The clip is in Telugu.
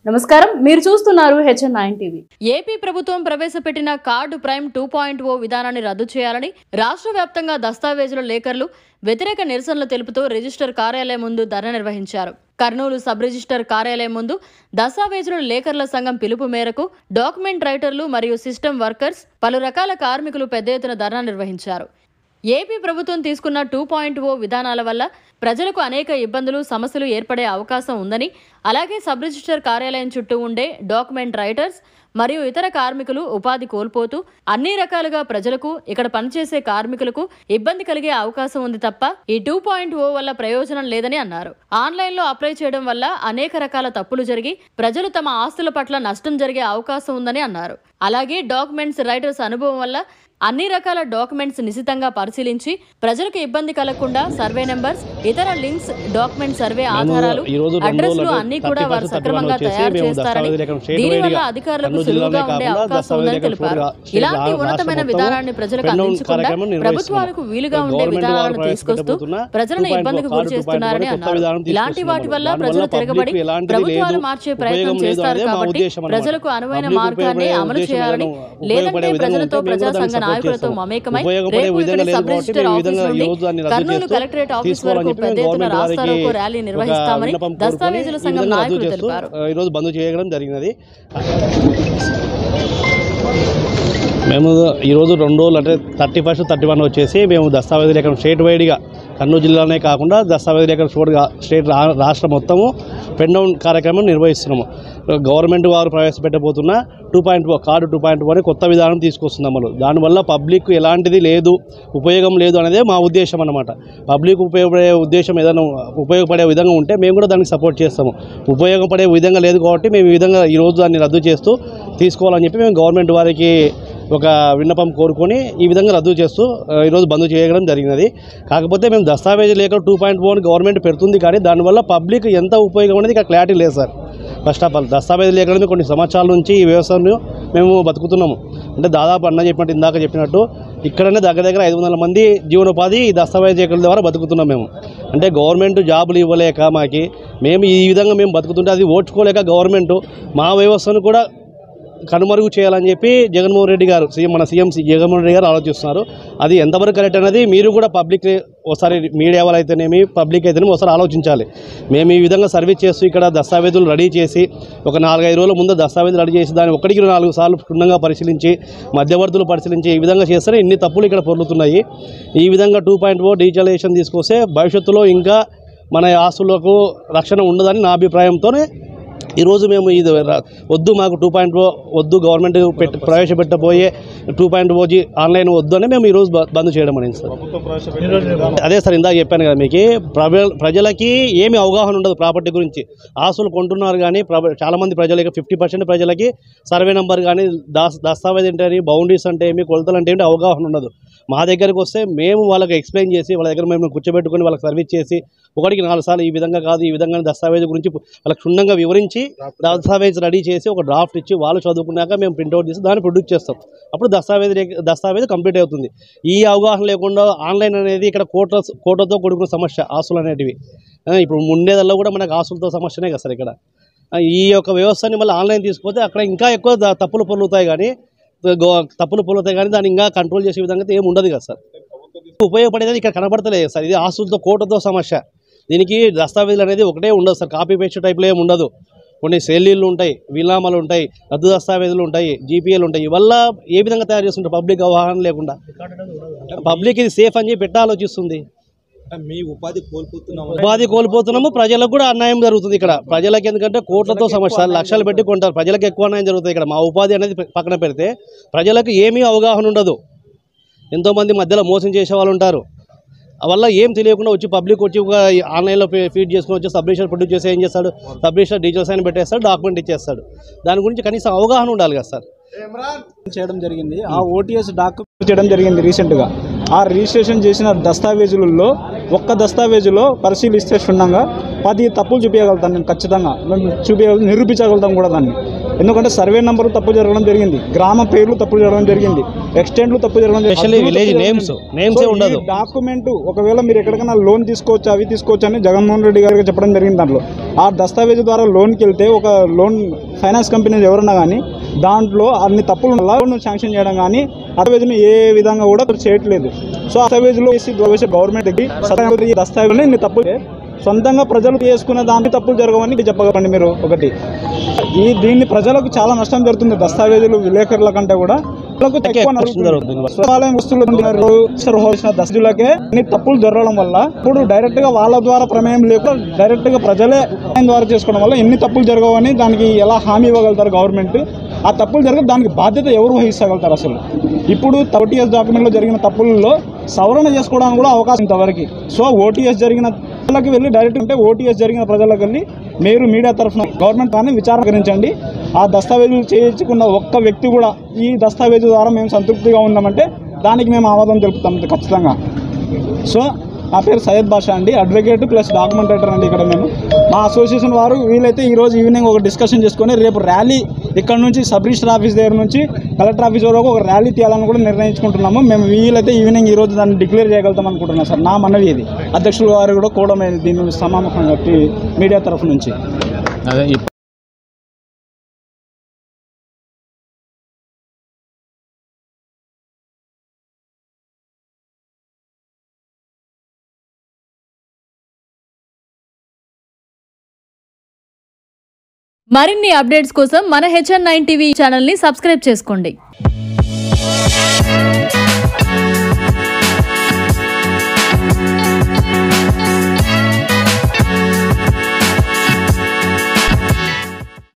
నమస్కారం, మీరు చూస్తున్నారు HN9 టీవీ. ఏపీ ప్రభుత్వం ప్రవేశపెట్టిన కార్డు ప్రైమ్ 2.0 విధానాన్ని రద్దు చేయాలని రాష్ట్ర వ్యాప్తంగా దస్తావేజుల లేఖర్లు వ్యతిరేక నిరసనలు తెలుపుతూ రిజిస్టర్ కార్యాలయం ముందు ధర్నా నిర్వహించారు. కర్నూలు సబ్ రిజిస్టర్ కార్యాలయం ముందు దస్తావేజుల లేఖర్ల సంఘం పిలుపు మేరకు డాక్యుమెంట్ రైటర్లు మరియు సిస్టమ్ వర్కర్స్, పలు రకాల కార్మికులు పెద్ద ఎత్తున ధర్నా నిర్వహించారు. ఏపీ ప్రభుత్వం తీసుకున్న 2.0 విధానాల వల్ల ప్రజలకు అనేక ఇబ్బందులు, సమస్యలు ఏర్పడే అవకాశం ఉందని, అలాగే సబ్ రిజిస్టర్ కార్యాలయం చుట్టూ ఉండే డాక్యుమెంట్ రైటర్స్ మరియు ఇతర కార్మికులు ఉపాధి కోల్పోతూ అన్ని రకాలుగా ప్రజలకు, ఇక్కడ పనిచేసే కార్మికులకు ఇబ్బంది కలిగే అవకాశం ఉంది తప్ప ఈ 2.0 వల్ల ప్రయోజనం లేదని అన్నారు. ఆన్లైన్లో అప్లై చేయడం వల్ల అనేక రకాల తప్పులు జరిగి ప్రజలు తమ ఆస్తుల పట్ల నష్టం జరిగే అవకాశం ఉందని అన్నారు. అలాగే డాక్యుమెంట్స్ రైటర్స్ అనుభవం వల్ల అన్ని రకాల డాక్యుమెంట్స్ నిశితంగా పరిశీలించి ప్రజలకు ఇబ్బంది కలగకుండా సర్వే నెంబర్స్, ఇతర లింక్స్, డాక్యుమెంట్ సర్వే ఆధారాలు, అడ్రస్లు అన్ని కూడా వారు సక్రమంగా తయారు చేస్తారని, దీనివల్ల అధికారులకు సులువుగా ఉండే అవకాశం ఉందని తెలిపారు. ఇలాంటి ఉన్నతమైన విధానాన్ని ప్రజలకు అందించకుండా ప్రభుత్వాలకు వీలుగా ఉండే విధానాలను తీసుకొస్తూ ప్రజలను ఇబ్బందికి గురి చేస్తున్నారని అన్నారు. ఇలాంటి వాటి వల్ల ప్రజలు తిరగబడి ప్రభుత్వాలు మార్చే ప్రయత్నం చేస్తారు కాబట్టి ప్రజలకు అనువైన మార్గాన్ని అమలు చేయాలని, లేదంటే ప్రజలతో ప్రజా సంఘ నాయకులతో మమేకమై రేపు ఇక్కడ సబ్ రిజిస్టర్ ఆఫీస్ నుండి కర్నూలు కలెక్టరేట్ ఆఫీస్ వరకు పెద్ద ఎత్తున రాస్తారోకో ర్యాలీ నిర్వహిస్తామని దస్తావేజుల సంఘం నాయకులు తెలిపారు. ఈరోజు బంద్ చేయడం జరిగినది. మేము ఈరోజు 2 రోజులు అంటే 31, 31 వచ్చేసి మేము దస్తావేజీ లేఖనం స్టేట్ వైడ్గా కర్నూలు జిల్లానే కాకుండా దస్తావేజీ లేఖనం స్టేట్ రాష్ట్రం మొత్తము పెన్ డౌన్ కార్యక్రమం నిర్వహిస్తున్నాము. గవర్నమెంట్ వారు ప్రవేశపెట్టబోతున్న 2.0 కార్డు 2.0 అని కొత్త విధానం తీసుకొస్తున్నాం. మనం దానివల్ల పబ్లిక్ ఎలాంటిది లేదు, ఉపయోగం లేదు అనేదే మా ఉద్దేశం అన్నమాట. పబ్లిక్ ఉపయోగపడే ఉద్దేశం ఏదైనా ఉపయోగపడే విధంగా ఉంటే మేము కూడా దానికి సపోర్ట్ చేస్తాము. ఉపయోగపడే విధంగా లేదు కాబట్టి మేము ఈ విధంగా ఈరోజు దాన్ని రద్దు చేస్తూ తీసుకోవాలని చెప్పి మేము గవర్నమెంట్ వారికి ఒక విన్నపం కోరుకొని ఈ విధంగా రద్దు చేస్తూ ఈరోజు బంద్ చేయడం జరిగినది. కాకపోతే మేము దస్తావేజీ లేఖ 2.0 గవర్నమెంట్ పెడుతుంది, కానీ దానివల్ల పబ్లిక్ ఎంత ఉపయోగం అనేది ఇక్కడ క్లారిటీ లేదు సార్. ఫస్ట్ ఆఫ్ ఆల్ దస్తావేజీ లేఖ కొన్ని సంవత్సరాల నుంచి ఈ వ్యవస్థను మేము బతుకుతున్నాము. అంటే దాదాపు అన్న చెప్పినట్టు, ఇందాక చెప్పినట్టు ఇక్కడనే దగ్గర 500 మంది జీవనోపాధి ఈ దస్తావేజీ లేఖల ద్వారా బతుకుతున్నాం మేము. అంటే గవర్నమెంట్ జాబులు ఇవ్వలేక మేము ఈ విధంగా మేము బతుకుతుంటే అది ఓడ్చుకోలేక గవర్నమెంట్ మా వ్యవస్థను కూడా కనుమరుగు చేయాలని చెప్పి జగన్మోహన్ రెడ్డి గారు, మన సీఎం జగన్మోహన్ రెడ్డి గారు ఆలోచిస్తున్నారు. అది ఎంతవరకు కరెక్ట్ అనేది మీరు కూడా పబ్లిక్ ఒకసారి, మీడియా వాళ్ళు అయితేనేమి, పబ్లిక్ అయితేనేమి ఒకసారి ఆలోచించాలి. మేము ఈ విధంగా సర్వీస్ చేస్తూ ఇక్కడ దస్తావేజులు రెడీ చేసి ఒక 4-5 రోజుల ముందు దస్తావేజులు రెడీ చేసి దాన్ని 1-4 సార్లు క్షుణ్ణంగా పరిశీలించి, మధ్యవర్తులు పరిశీలించి ఈ విధంగా చేస్తేనే ఇన్ని తప్పులు ఇక్కడ పొర్లుతున్నాయి. ఈ విధంగా 2.0 డిజిటలైజేషన్ తీసుకొస్తే భవిష్యత్తులో ఇంకా మన ఆస్తులకు రక్షణ ఉండదని నా అభిప్రాయంతోనే ఈరోజు మేము ఇది వద్దు, మాకు 2.0 వద్దు, గవర్నమెంట్ ప్రవేశపెట్టబోయే 2.0 ఆన్లైన్ వద్దు అని మేము ఈరోజు బంద్ చేయడం అనేది సార్. అదే సార్, ఇందాక చెప్పాను కదా మీకు, ప్రజలకి ఏమి అవగాహన ఉండదు ప్రాపర్టీ గురించి. ఆస్తులు కొంటున్నారు కానీ చాలామంది ప్రజలకి 50% ప్రజలకి సర్వే నెంబర్ కానీ, దస్తావేజ్ అంటే ఏమి, బౌండరీస్ అంటే ఏమి, కొలతలు అంటే ఏమి అవగాహన ఉండదు. మా దగ్గరికి వస్తే మేము వాళ్ళకి ఎక్స్ప్లెయిన్ చేసి, వాళ్ళ దగ్గర మేము కూర్చోబెట్టుకొని వాళ్ళకి సర్వీస్ చేసి 1-4 సార్లు ఈ విధంగా కాదు, ఈ విధంగా దస్తావేజ్ గురించి వాళ్ళకి క్షుణ్ణంగా వివరించి దస్తావేజ్ రెడీ చేసి ఒక డ్రాఫ్ట్ ఇచ్చి వాళ్ళు చదువుకున్నాక మేము ప్రింట్అవుట్ చేసి దాన్ని ప్రొడ్యూస్ చేస్తాం. అప్పుడు దస్తావేజ్ కంప్లీట్ అవుతుంది. ఈ అవగాహన లేకుండా ఆన్లైన్ అనేది ఇక్కడ కోటతో కూడుకున్న సమస్య ఆస్తులు అనేటివి. ఇప్పుడు ఉండేదల్లో కూడా మనకు ఆస్తులతో సమస్యనే కదా సార్. ఇక్కడ ఈ యొక్క వ్యవస్థని మళ్ళీ ఆన్లైన్ తీసుకుపోతే అక్కడ ఇంకా ఎక్కువ తప్పులు పొర్లుతాయి కానీ దాన్ని ఇంకా కంట్రోల్ చేసే విధంగా ఏమి ఉండదు కదా సార్. ఉపయోగపడేది ఇక్కడ కనబడతలేదు సార్. ఇది ఆస్తులతో కోటతో సమస్య. దీనికి దస్తావేజులు అనేది ఒకటే ఉండదు సార్. కాపీ పేస్ట్ టైప్లో ఏమి ఉండదు. కొన్ని సెల్లీలు ఉంటాయి, వీలామాలు ఉంటాయి, రద్దు దస్తావేజులు ఉంటాయి, జీపీఏలు ఉంటాయి. ఇవల్ల ఏ విధంగా తయారు చేస్తుంటారు పబ్లిక్ అవగాహన లేకుండా. పబ్లిక్ ఇది సేఫ్ అని చెప్పి పెట్ట ఆలోచిస్తుంది. ఉపాధి కోల్పోతున్నాము, ప్రజలకు కూడా అన్యాయం జరుగుతుంది ఇక్కడ. ప్రజలకు ఎందుకంటే కోట్లతో సమస్య, లక్షలు పెట్టి కొంటారు, ప్రజలకు ఎక్కువ అన్యాయం జరుగుతుంది ఇక్కడ. మా ఉపాధి అనేది పక్కన పెడితే ప్రజలకు ఏమీ అవగాహన ఉండదు. ఎంతోమంది మధ్యలో మోసం చేసే వాళ్ళు ఉంటారు. వల్ల ఏం తెలియకుండా వచ్చి పబ్లిక్ వచ్చి ఒక ఆన్లైన్లో ఫీడ్ చేసుకుని వచ్చి సబ్ రిజిస్టర్ ప్రొడ్యూస్ చేసి ఏం చేస్తాడు, సబ్ రిజిస్టర్ డీటెయిల్స్ అని పెట్టేస్తాడు, డాక్యుమెంట్ ఇచ్చేస్తాడు. దాని గురించి కనీసం అవగాహన ఉండాలి కదా సార్. చేయడం జరిగింది. ఆ ఓటీఎస్ డాక్యుమెంట్ చేయడం జరిగింది రీసెంట్గా. ఆ రిజిస్ట్రేషన్ చేసిన దస్తావేజులలో ఒక్క దస్తావేజులో పరిశీలిస్తే క్షుణ్ణంగా 10 తప్పులు చూపించగలుగుతాను నేను. ఖచ్చితంగా మేము నిరూపించగలుగుతాం కూడా దాన్ని. ఎందుకంటే సర్వే నెంబర్ తప్పు జరగడం జరిగింది, గ్రామ పేర్లు తప్పు జరగడం జరిగింది, ఎక్స్టెంట్లు తప్పు జరగడం Especially village names ఉండదు. డాక్యుమెంట్ ఒకవేళ మీరు ఎక్కడికైనా లోన్ తీసుకోవచ్చు అవి తీసుకోవచ్చు అని జగన్మోహన్ రెడ్డి గారికి చెప్పడం జరిగింది. దాంట్లో ఆ దస్తావేజు ద్వారా లోన్కి వెళ్తే ఒక లోన్ ఫైనాన్స్ కంపెనీ ఎవరన్నా కానీ దాంట్లో అన్ని తప్పులు లోన్ శాంక్షన్ చేయడం కానీ దస్తావేజును ఏ విధంగా కూడా చేయట్లేదు. సో దస్తావేజులో గవర్నమెంట్ దగ్గర దస్తావేజులు ఇన్ని తప్పులు సొంతంగా ప్రజలు చేసుకునే దాన్ని తప్పులు జరగవని చెప్పగలండి మీరు. ఒకటి దీన్ని ప్రజలకు చాలా నష్టం జరుగుతుంది. దస్తావేజులు విలేకరుల కంటే కూడా దస్తులకే అన్ని తప్పులు జరగడం వల్ల ఇప్పుడు డైరెక్ట్ గా వాళ్ళ ద్వారా ప్రమేయం లేకుండా డైరెక్ట్ గా ప్రజలే ద్వారా చేసుకోవడం వల్ల ఎన్ని తప్పులు జరగవని దానికి ఎలా హామీ ఇవ్వగలుగుతారు గవర్నమెంట్? ఆ తప్పులు జరగదు, దానికి బాధ్యత ఎవరు వహించగలుగుతారు? అసలు ఇప్పుడు ఓటీఎస్ డాక్యుమెంట్లో జరిగిన తప్పుల్లో సవరణ చేసుకోవడానికి కూడా అవకాశం ఇంతవరకు. సో ఓటీఎస్ జరిగిన ప్రజలకు వెళ్ళి డైరెక్ట్ అంటే ఓటీఎస్ జరిగిన ప్రజలకు వెళ్ళి మీరు మీడియా తరఫున గవర్నమెంట్ కానీ విచారణకరించండి. ఆ దస్తావేజులు చేయించుకున్న ఒక్క వ్యక్తి కూడా ఈ దస్తావేజు ద్వారా మేము సంతృప్తిగా ఉన్నామంటే దానికి మేము ఆమోదం తెలుపుతాం ఖచ్చితంగా. సో నా పేరు సయ్యద్ బాషా అండి, అడ్వకేట్ ప్లస్ డాక్యుమెంటేటర్ అండి. ఇక్కడ మేము మా అసోసియేషన్ వారు వీలైతే ఈరోజు ఈవినింగ్ ఒక డిస్కషన్ చేసుకొని రేపు ర్యాలీ ఇక్కడ నుంచి సబ్ రిజిస్టర్ ఆఫీస్ దగ్గర నుంచి కలెక్టర్ ఆఫీస్ వరకు ఒక ర్యాలీ తీయాలని కూడా నిర్ణయించుకుంటున్నాము. మేము వీలైతే ఈవినింగ్ ఈరోజు దాన్ని డిక్లేర్ చేయగలుగుతాం అనుకుంటున్నాం సార్. నా మనవి ఇది అధ్యక్షులు వారు కూడా దీన్ని సమాముఖంగా మీడియా తరఫు నుంచి అదే మరిన్ని అప్డేట్స్ కోసం మన HN9 టీవీ ఛానల్ని సబ్స్క్రైబ్ చేసుకోండి.